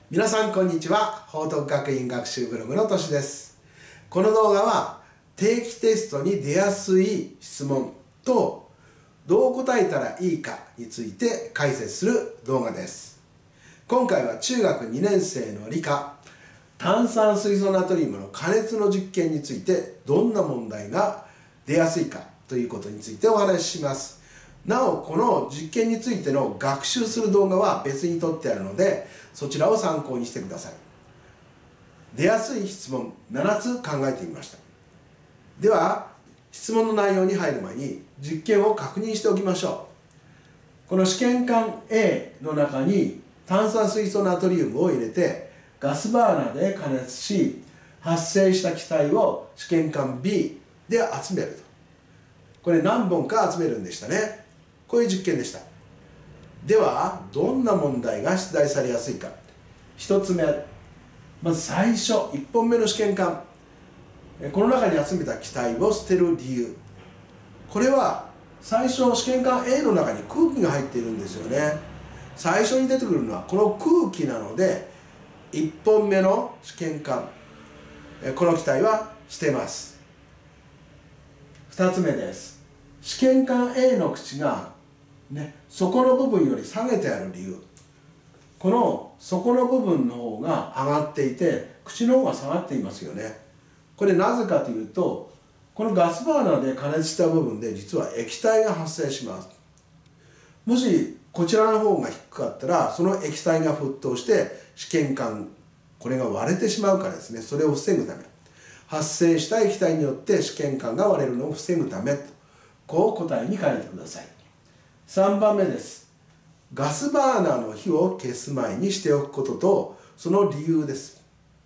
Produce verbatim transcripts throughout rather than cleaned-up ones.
皆さんこんにちは。報徳学院学習ブログのとしです。この動画は定期テストに出やすい質問とどう答えたらいいかについて解説する動画です。今回は中学にねん生の理科炭酸水素ナトリウムの加熱の実験についてどんな問題が出やすいかということについてお話しします。なお、この実験についての学習する動画は別に撮ってあるので、そちらを参考にしてください。出やすい質問ななつ考えてみました。では、質問の内容に入る前に実験を確認しておきましょう。この試験管 A の中に炭酸水素ナトリウムを入れてガスバーナーで加熱し、発生した気体を試験管 B で集めると。これ何本か集めるんでしたね。こういう実験でした。では、どんな問題が出題されやすいか。ひとつめ、まず最初、いっぽんめの試験管。この中に集めた気体を捨てる理由。これは、最初、試験管 A の中に空気が入っているんですよね。最初に出てくるのはこの空気なので、いっぽんめの試験管。この気体は捨てます。ふたつめです。試験管 A の口がね、底の部分より下げてある理由。この底の部分の方が上がっていて、口の方が下がっていますよね。これなぜかというと、このガスバーナーで加熱した部分で実は液体が発生します。もしこちらの方が低かったら、その液体が沸騰して試験管、これが割れてしまうからですね。それを防ぐため。発生した液体によって試験管が割れるのを防ぐためと、こう答えに書いてください。さんばんめです。ガスバーナーの火を消す前にしておくことと、その理由です。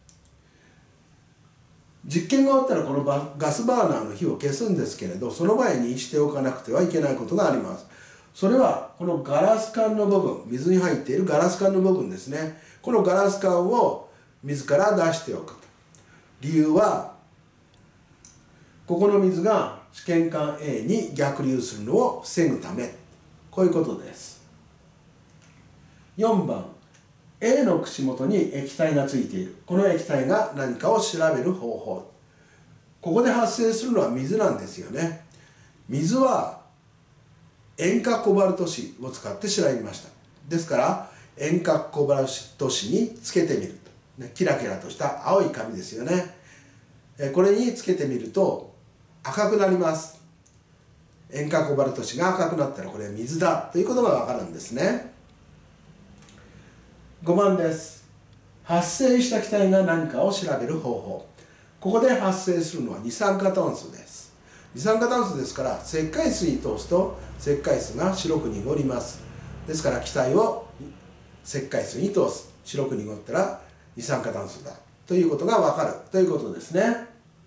実験が終わったらこのガスバーナーの火を消すんですけれど、その前にしておかなくてはいけないことがあります。それは、このガラス管の部分、水に入っているガラス管の部分ですね。このガラス管を水から出しておくと。理由は、ここの水が試験管 A に逆流するのを防ぐため。こういうことです。よんばん、A の口元に液体がついている。この液体が何かを調べる方法。ここで発生するのは水なんですよね。水は塩化コバルト紙を使って調べました。ですから、塩化コバルト紙につけてみると。ね、キラキラとした青い紙ですよね。これにつけてみると赤くなります。塩化コバルト紙が赤くなったらこれは水だということがわかるんですね。ごばんです。発生した気体が何かを調べる方法。ここで発生するのは二酸化炭素です。二酸化炭素ですから石灰水に通すと石灰水が白く濁ります。ですから気体を石灰水に通す。白く濁ったら二酸化炭素だということがわかるということですね。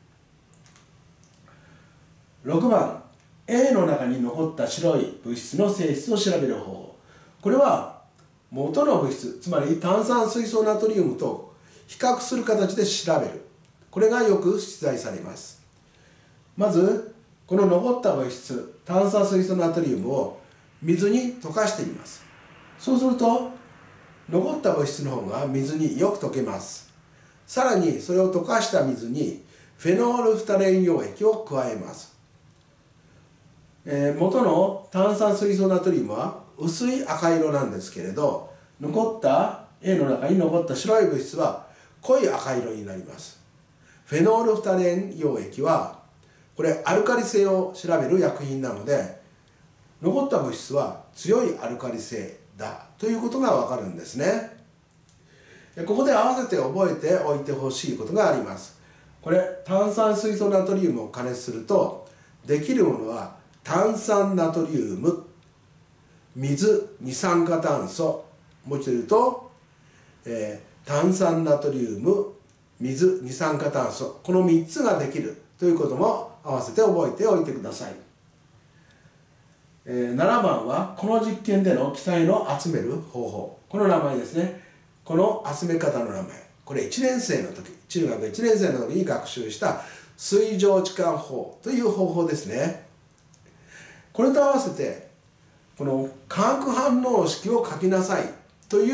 ろくばん、A の中に残った白い物質の性質を調べる方法。これは元の物質、つまり炭酸水素ナトリウムと比較する形で調べる。これがよく出題されます。まず、この残った物質、炭酸水素ナトリウムを水に溶かしてみます。そうすると、残った物質の方が水によく溶けます。さらに、それを溶かした水にフェノールフタレイン溶液を加えます。えー、元の炭酸水素ナトリウムは薄い赤色なんですけれど、残った A の中に残った白い物質は濃い赤色になります。フェノールフタレイン溶液はこれアルカリ性を調べる薬品なので、残った物質は強いアルカリ性だということがわかるんですね。ここで合わせて覚えておいてほしいことがあります。これ炭酸水素ナトリウムを加熱するとできるものは炭酸ナトリウム、水、二酸化炭素、もう一度言うと、えー、炭酸ナトリウム、水、二酸化炭素、このみっつができるということも合わせて覚えておいてください。えー、ななばんは、この実験での気体の集める方法。この名前ですね。この集め方の名前。これいちねん生の時、中学いちねん生の時に学習した水蒸置換法という方法ですね。これと合わせて、この化学反応式を書きなさいという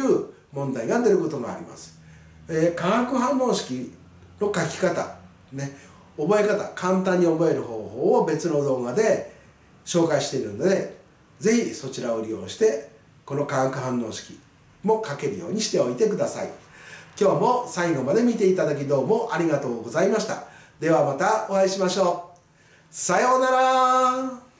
問題が出ることがあります。えー、化学反応式の書き方、ね、覚え方、簡単に覚える方法を別の動画で紹介しているので、ぜひそちらを利用してこの化学反応式も書けるようにしておいてください。今日も最後まで見ていただきどうもありがとうございました。ではまたお会いしましょう。さようなら。